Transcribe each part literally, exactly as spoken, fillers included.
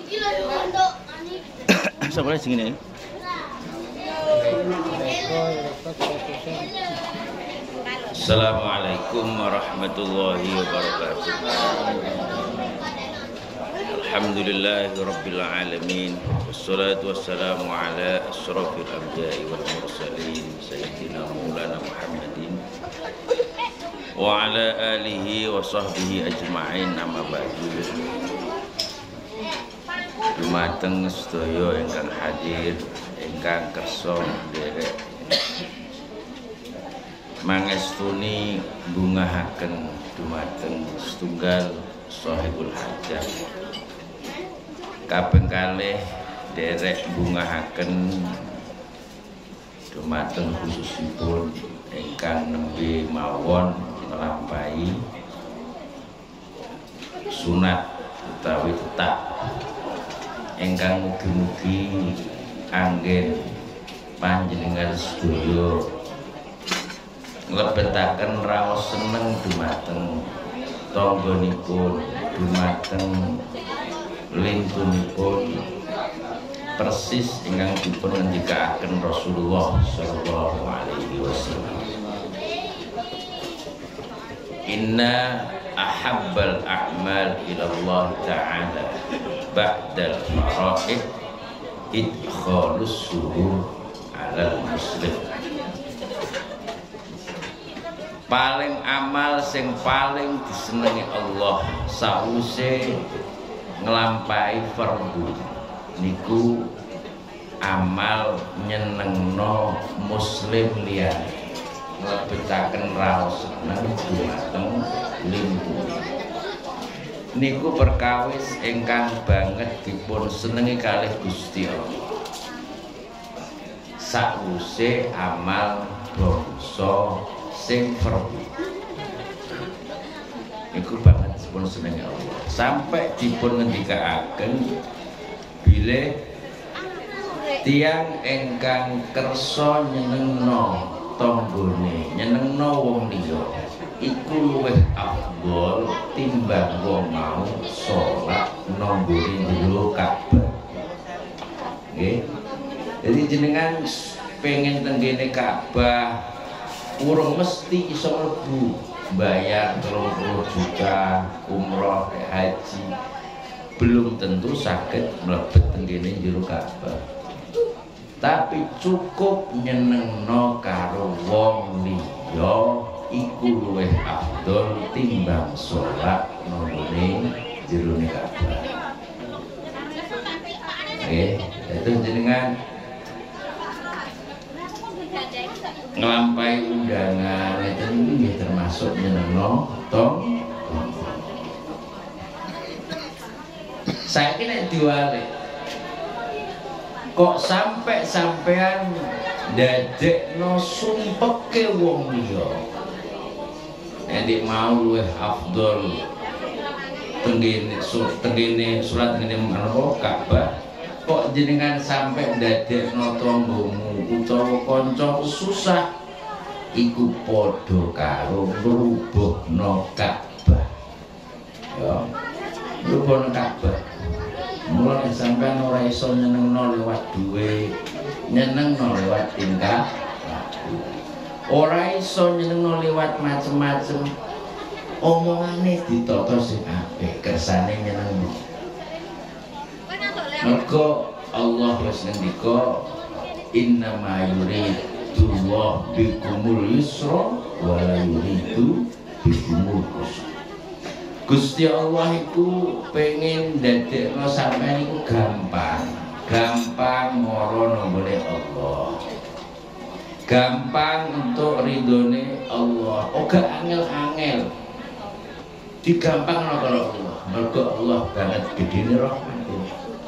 Sampai sini. Assalamualaikum warahmatullahi wabarakatuh. Alhamdulillahirabbil alamin. Wassalatu wassalamu ala asyrafil anbiya'i wal mursalin sayyidina Maulana Muhammadin wa ala alihi wa sahbihi ajma'in, amma ba'du. Dumateng sedaya ingkang hadir, ingkang kersa nderek mangestuni bungahaken dumateng setunggal sahibul hajat. Kaping kalih derek bungahaken dumateng khususipun ingkang nembe mawon nglampahi sunat utawi tetap ingkang mugi-mugi anggen panjenengan sedaya nglebetaken raos seneng dumateng tanggonipun, dumateng lintunipun persis ingkang dipun ngendikaaken Rasulullah sallallahu alaihi wasallam. Inna ahabbal a'mal ila Allah ta'ala ba'dal fara'id idkhalus surur 'alal muslim. Paling amal sing paling disenengi Allah sawise nglampahi fardu niku amal nyenengno muslim liyane, nglebetaken raos seneng dumateng limpun. Niku perkawis ingkang banget dipun senengi kalih Gusti Allah. Sakwise amal bangsa sing fardu niku banget dipun senengi Allah. Sampai dipun ngendikaaken bilih tiyang ingkang kersa nyenengno tanggane, nyenengno wong liya iku luwih afdol timbang wong mau salat nanggone jero Ka'bah. Nggih. Jadi jenengan pengen tenggene Ka'bah urung mesti iso mlebu, bayar telung puluh juta umroh haji belum tentu saged mlebet tenggene jero Ka'bah. Tapi cukup nyenengno karo wong liya iku luwih afdol timbang salat nang jero Ka'bah. Nggih, itu jenengan nglampahi undangan itu nggih termasuk nyenengno tong. Saiki nek diwalik kok sampai sampean ndadekno sumpeke wong liya nek mau luwih afdol tenggene tenggene salat tenggene menapa Ka'bah, kok jenengan sampai ndadekno tanggamu utawa kanca susah iku padha karo ngrubuhno Ka'bah. Ya, ngrubuhno Ka'bah. Mulane sampean ora iso nyenengno lewat duwe, nyenengno lewat tingkah laku. Ora iso nyenengno lewat macem-macem, omongane ditata sing apik, kersane nyenengno. Mergo Allah wis ngendika innama yuridullahu bikumul yusra wa la yuridu bikumul usra. Gusti Allah iku pengen ndadekno sampeyan iku gampang, gampang mara nambane Allah, gampang untuk ridhone Allah, ora angel-angel, digampangno karo Allah. Mergo Allah banget gedene rahmatnya.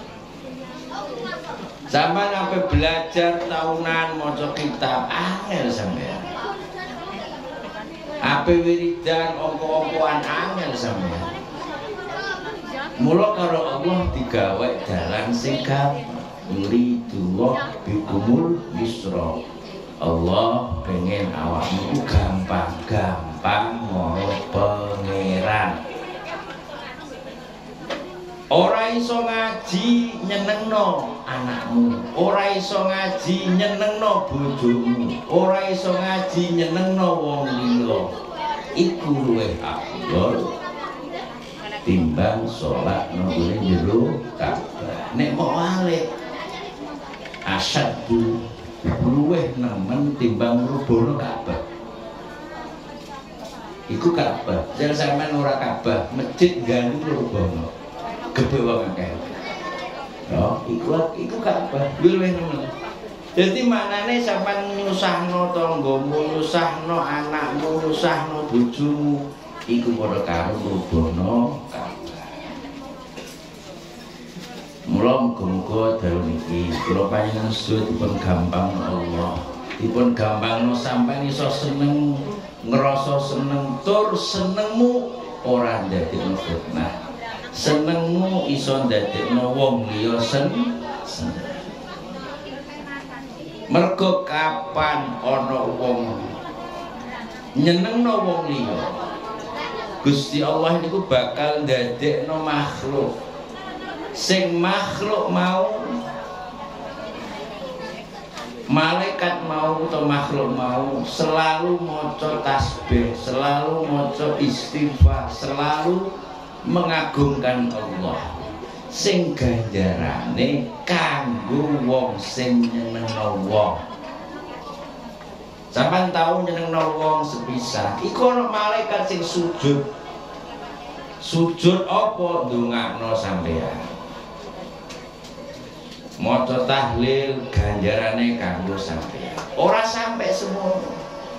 Sampeyan ape belajar tahunan maca kitab angel sampeyan. Ape wiridan ompo-ompoan angel sampeyan. Mula karo Allah digawe dalan sing gampang. Yuridullah bikumul yusra. Allah pengen awakmu gampang-gampang marang pangeran. Ora iso ngaji nyenengno anakmu, ora iso ngaji nyenengno bojomu, ora iso ngaji nyenengno wong liya. Iku luwih afdol timbang salat nang jero Ka'bah. Nek mau wale asyaddu luwih nemen timbang rubono Ka'bah. Iku Ka'bah, jan sampean ora Ka'bah, masjid ganu rubono. Gede wong akeh. Yo, iku iku Ka'bah luwih nemen. Dadi maknane sampean nyusahno tanggamu, nyusahno anakmu, nyusahno bojomu, iku padha karo rubono Ka'bah. Mula muga-muga dalu niki kula panjenengan sedaya dipun gampang Allah. Dipun gampangno sampean iso seneng, ngrasa seneng tur senengmu ora ndadekno fitnah. Senengmu iso ndadekno wong liya seneng. Mergo kapan ana wong nyenengno wong liya, Gusti Allah niku bakal ndadekno makhluk. Sing makhluk mau, malaikat mau atau makhluk mau selalu maca tasbih, selalu maca istighfar, selalu mengagungkan Allah. Sing ganjarane kanggo wong sing nyenengno wong. Sampeyan tau nyenengno wong sepisah, iku ana malaikat sing sujud. Sujud apa ndongakno sampeyan. Maca tahlil ganjarane kanggo sampeyan. Ora sampai semono.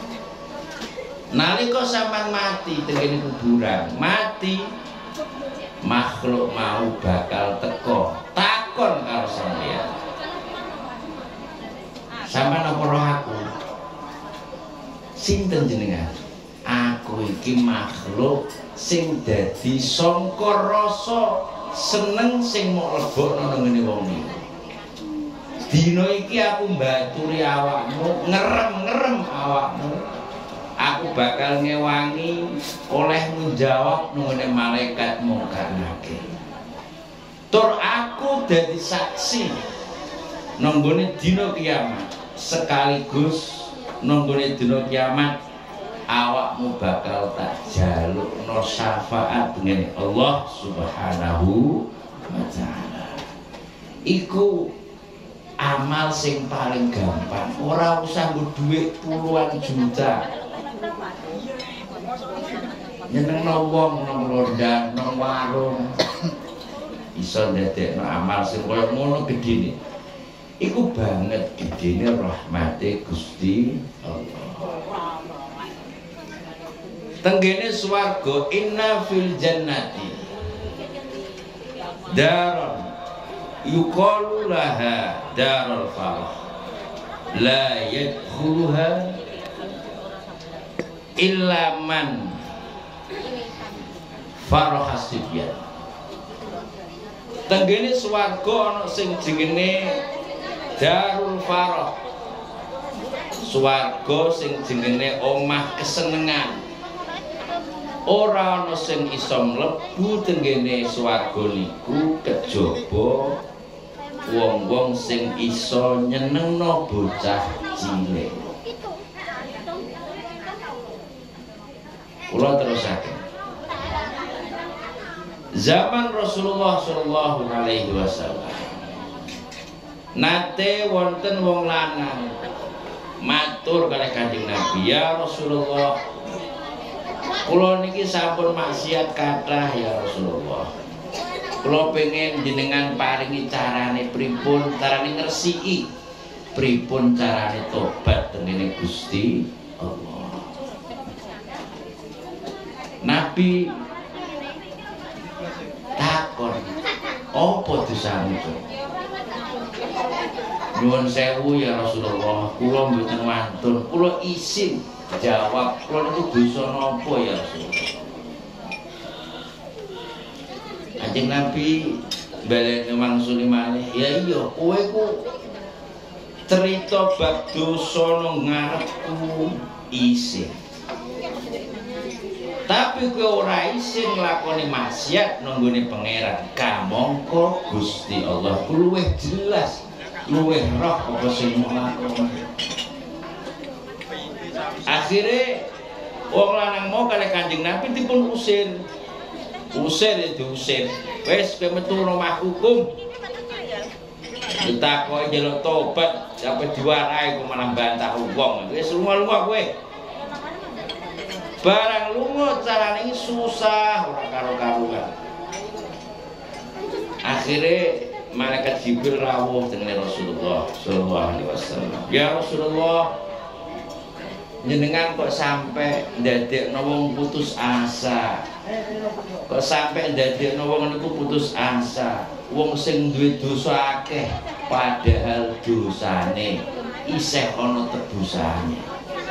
Nalika sampeyan mati teng kuburan, mati makhluk mau bakal teko takon karo sampeyan. Sampeyan apa roh aku? Sinten jenengan? Aku iki makhluk sing dadi sangka rasa seneng sing mok lebokno nang ngene wong iki. Dina iki aku mbaturi awakmu, ngerem-ngerem awakmu. Aku bakal ngewangi oleh menjawab nunggu malaikat mungkar nakir. Tur aku dadi saksi nunggune dina kiamat, sekaligus nunggune dina kiamat awakmu bakal tak jalukno syafaat dengan Allah Subhanahu wa ta'ala. Iku amal sing paling gampang, ora usah nggo dhuwit puluhan juta. Nyenengno wong nang londang, nang warung iso ndadekno amal sing kaya ngono gedene. Iku banget gedene rahmate Gusti Allah. Tenggene swarga inna fil jannati daron yuqalu laha darul farah la yadkhuluha illa man farah sibyan. Tenggene swarga ana sing jenenge darul farah, swarga sing jenenge omah kesenengan. Ora ana sing iso mlebu tenggene swarga niku kejaba wong-wong sing iso nyenengno bocah cilik. Kula terusaken. Zaman Rasulullah Shallallahu Alaihi Wasallam nate wonten wong lanang matur kalih Kanjeng Nabi, ya Rasulullah, kula niki sampun maksiat kathah ya Rasulullah. Kula pengen jenengan paringi carane pripun, carane ngresiki pripun carane tobat tengene Gusti Allah. Nabi takon, apa dosamu? Nyuwun sewu ya Rasulullah, kula mboten wantun, kula isin jawab, kula niku dosa napa ya Rasulullah? Kanjeng Nabi baleni mangsuli malih, ya iya kowe ku cerita bab dosa nang ngarepku isin. Tapi kowe ora isin nglakoni maksiat nunggone pangeran, kamangka Gusti Allah luwih jelas, luwih roh apa sing mau lakoni. Akhire wong lanang mau kali Kanjeng Nabi dipun usir. Usir diusir. Wis kowe metu omah hukum. Ditakoki njaluk tobat, sampe diwarai kok malah bantah wong. Wis lunga-lunga kowe. Barang lunga carane iki susah ora karo-karuan. Akhire malaikat Jibril rawuh dengan Rasulullah sallallahu alaihi wasallam. Ya Rasulullah, jenengan kok sampai ndadekno wong putus asa. Kok sampai ndadekno wong niku putus asa. Wong sing duwe dosa akeh padahal dosane isih ana tebusane.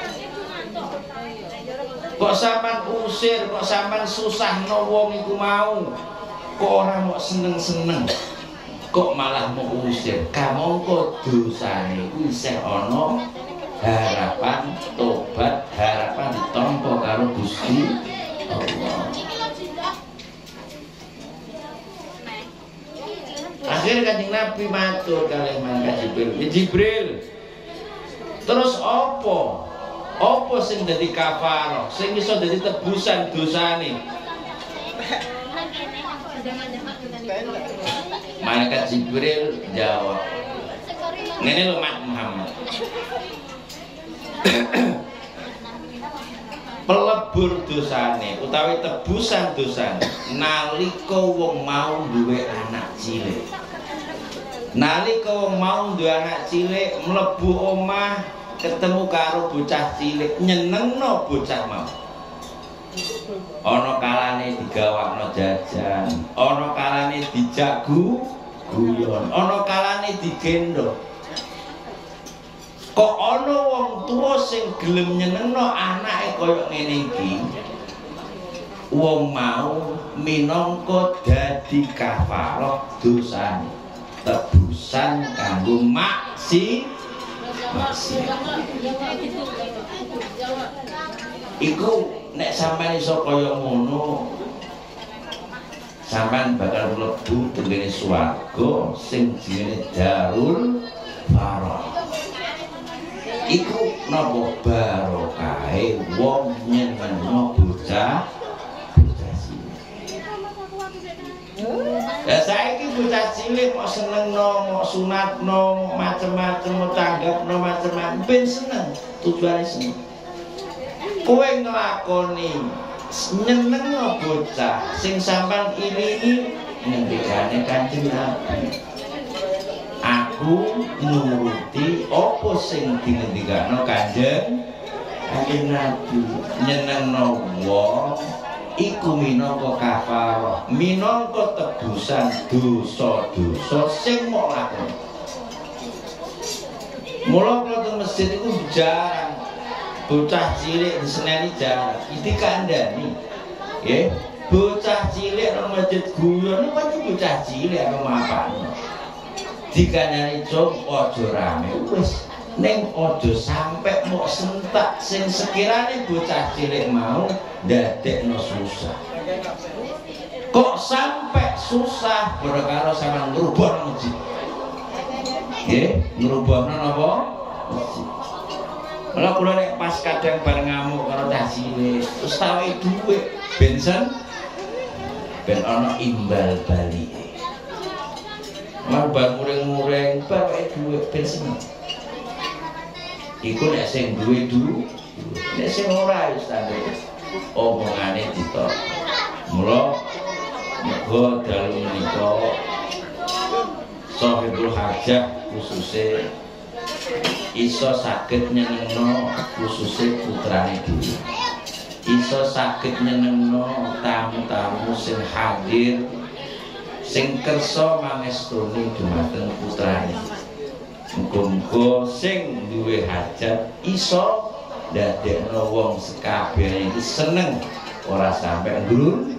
Kok sampean usir, kok sampean susahno wong iku mau. Kok ora mau seneng-seneng. Kok malah mau usir. Kamangka dosane iku isih ana harapan tobat, harapan ditampa karo Gusti Allah. Akhirnya Kanjeng Nabi matur kalih malaikat Jibril. Jibril. Terus apa? Apa sing dadi kafarah, sing iso dadi tebusan dosane? Malaikat Jibril jawab. Ngene lho Mat Muhammad. Pelebur dosane utawi tebusan dosane nalika wong mau duwe anak cilik. Nalika wong mau duwe anak cilik mlebu omah ketemu karo bocah cilik nyenengno bocah mau. Ana kalane digawakno jajan, ana kalane dijagu guyon, ana kalane digendong. Kok ana wong tuwa sing gelem nyenengno anake kaya ngene iki. Wong mau minangka dadi kafarah dosane, tebusan kanggo maksi maksiat. Iku nek sampeyan iso kaya ngono, sampeyan bakal mlebu tengene swarga sing jenenge Darul Farah. Iku napa barokahe wong nyenengno bocah bocah cilik. Ya saiki bocah cilik kok senengno, kok sunatno, macem-macem, tanggapno macem-macem ben seneng, tujuane seneng. Kowe nglakoni nyenengno bocah sing sampean ilingi ngendikane Kanjeng Nabi. Aku nuruti apa sing dingendikano Kanjeng Kanjeng Nabi. Nyenengno wong iku minangka kafarah, minangka tebusan dosa-dosa sing mok lakoni. Mula kula teng masjid iku jarang bocah cilik diseneni jarang. Iki kandhani. Nggih, bocah cilik nang masjid guyon niku pancen bocah cilik apa mapane. Dikandani jom aja rame wis ning aja sampe mok sentak sing sekirane bocah cilik mau ndadekno susah. Kok sampe susah perkara sampean ngrubah masjid. Nggih, ngrubahna napa? Masjid. Mula kula nek pas kadang bareng ngamuk karo cah cilik, terus tawe dhuwit bensen ben ana imbal balike. Mar bar muring-muring bae dhuwit bensen. Iku nek sing duwe duwe, nek sing ora wis tandhe omongane ditok. Mula muga dalu menika sahibul hajah khususé iso saged nyenengno khususé putrane dhewe. Iso saged nyenengno tamu-tamu sing hadir sing kersa mangestuni dhumateng putrane. Muga-muga sing duwe hajat iso ndadekno wong sekabehane iki seneng ora sampe ngrun.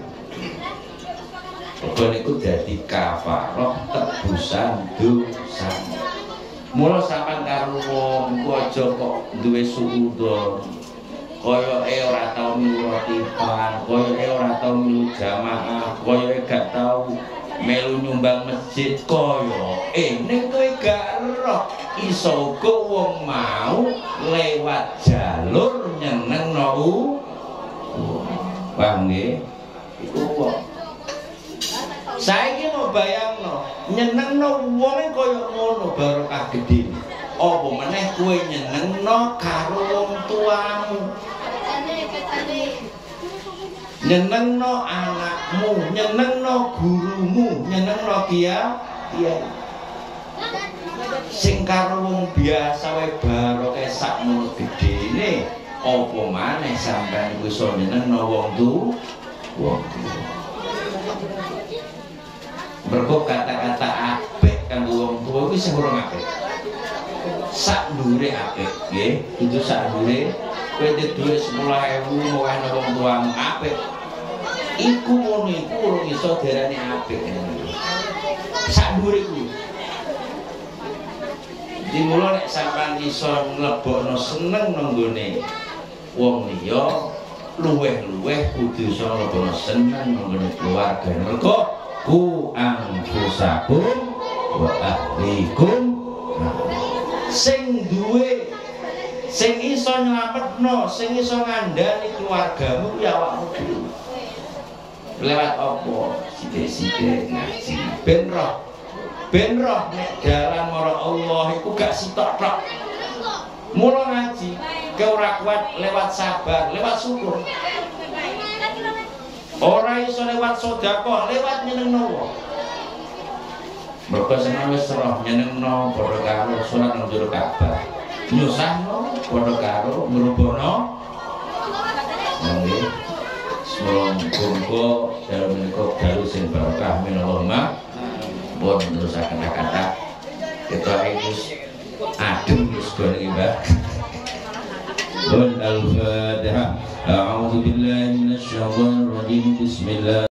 Muga niku dadi kafarah tebusan dosa. Mula sampean karo wong ku aja kok duwe suudon, koyoke ora tau milu rotipan, koyoke ora tau milu jamaah, koyoke gak tau melu nyumbang masjid, koyoke ning kowe gak roh iso uga wong mau lewat jalur nyenengno u. Paham nggih? Iku wong. Saiki mau bayangno, nyenengno wonge kaya ngono barokah gedhe. Apa meneh kowe nyenengno karo wong tuamu. Nyenengno anakmu, nyenengno gurumu, nyenengno kiai. Sing karo wong biasa wae barokah sakmono gedene. Apa maneh sampean iso nyenengno wong tu, wong tuwa. Mergo kata-kata apik kanggo wong tuwa kuwi sing ora apik. Sak ndure apik, nggih. Itu sak ndure kowe ndek dhuwit sepuluh ewu ngowehno wong tuamu apik. Iku ngono iku ora iso diarani apik. Sak ndure kuwi. Dimula nek sampean iso mlebokno seneng nang nggone wong liya, luweh-luweh kudu iso mlebokno seneng nang nggone keluarga. Mergo ku anfusakum wa ahlikum, sing duwe sing iso nyelametno, sing iso ngandani keluargamu ya awakmu dhewe. Lewat apa? Sithik-sithik ngaji ben roh, ben roh nek dalan marang Allah iku gak sitok tok. Mula ngaji ke ora kuat lewat sabar, lewat syukur. Ora iso lewat sedekah, lewat nyenengno wong. Mergo seneng wis roh nyenengno padha karo salat nang jero Ka'bah. Nyusahno padha karo ngrubono. Nggih. Semoga dalam menika dalu sing barokah minallahumma. Pun nerusaken kata kita iki adem wis gone Mbah. Al-Fatihah. A'udzu billahi minasyaitonir rajim. Bismillah.